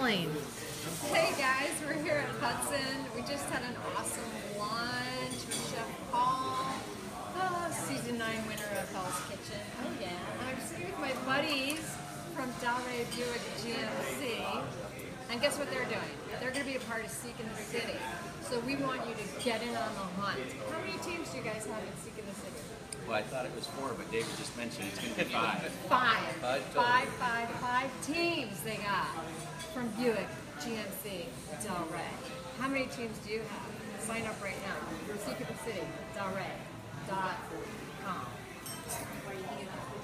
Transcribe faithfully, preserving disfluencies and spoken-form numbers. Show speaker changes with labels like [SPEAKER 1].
[SPEAKER 1] feeling?
[SPEAKER 2] Hey guys, we're here at Hudson. We just had an awesome lunch with Chef Paul, oh, season nine winner of Hell's Kitchen. Oh yeah. I'm sitting with my buddies from Delray Buick G M C, and guess what they're doing? They're going to be a part of Seek in the City. So we want you to get in on the hunt. How many teams do you guys have in Seek in the City?
[SPEAKER 3] Well, I thought it was four, but David just mentioned it's going to be five.
[SPEAKER 2] Five.
[SPEAKER 3] Five total.
[SPEAKER 2] Five, five, five teams they got from Buick G M C Delray. How many teams do you have? Sign up right now. Seek in the City, delray dot com.